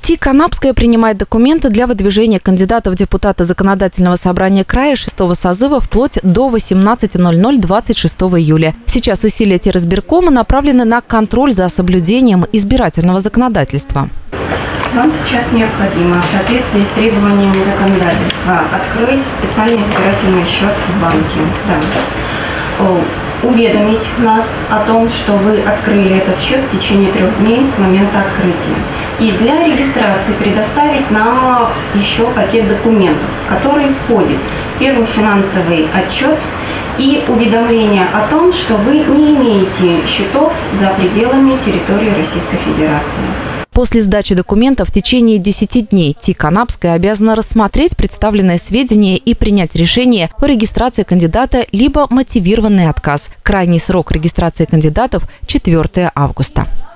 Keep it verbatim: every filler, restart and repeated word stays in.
ТИК «Анапская» принимает документы для выдвижения кандидата в депутаты Законодательного собрания края шестого созыва вплоть до восемнадцати ноль-ноль двадцать шестого июля. Сейчас усилия террасбиркома направлены на контроль за соблюдением избирательного законодательства. Вам сейчас необходимо в соответствии с требованиями законодательства открыть специальный избирательный счет в банке. Да. Уведомить нас о том, что вы открыли этот счет в течение трех дней с момента открытия. И для регистрации предоставить нам еще пакет документов, в который входит первый финансовый отчет и уведомление о том, что вы не имеете счетов за пределами территории Российской Федерации. После сдачи документов в течение десяти дней ТИК «Анапская» обязана рассмотреть представленные сведения и принять решение о регистрации кандидата либо мотивированный отказ. Крайний срок регистрации кандидатов – четвёртое августа.